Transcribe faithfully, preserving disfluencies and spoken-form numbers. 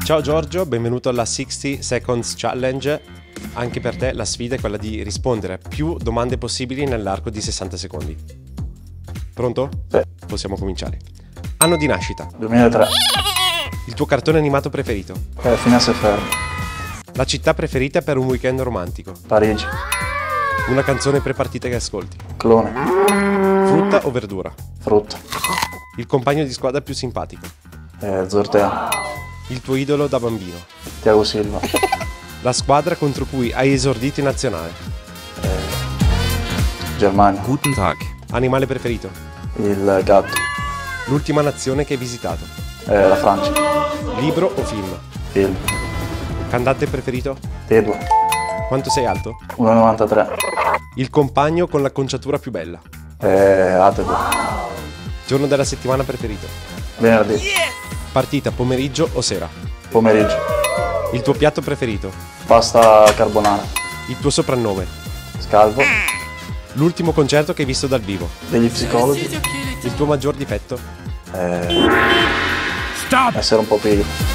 Ciao Giorgio, benvenuto alla sessanta Seconds Challenge. Anche per te la sfida è quella di rispondere a più domande possibili nell'arco di sessanta secondi. Pronto? Sì. Possiamo cominciare. Anno di nascita. duemilatré. Il tuo cartone animato preferito. Eh, Phineas e Ferb. La città preferita per un weekend romantico. Parigi. Una canzone prepartita che ascolti. Clone. Frutta o verdura. Frutta. Il compagno di squadra più simpatico. Eh, Zortea. Il tuo idolo da bambino. Thiago Silva. La squadra contro cui hai esordito in nazionale. Eh, Germania. Guten Tag. Animale preferito. Il gatto. L'ultima nazione che hai visitato. Eh, la Francia. Libro o film. Film. Cantante preferito. Tedua. Quanto sei alto? uno virgola novantatré. Il compagno con l'acconciatura più bella. Eh, Atebo. Giorno della settimana preferito. Venerdì. Partita pomeriggio o sera. Pomeriggio. Il tuo piatto preferito. Pasta carbonara. Il tuo soprannome. Scalvo. L'ultimo concerto che hai visto dal vivo. Degli psicologi. Il tuo maggior difetto. Eh, essere un po' pigro.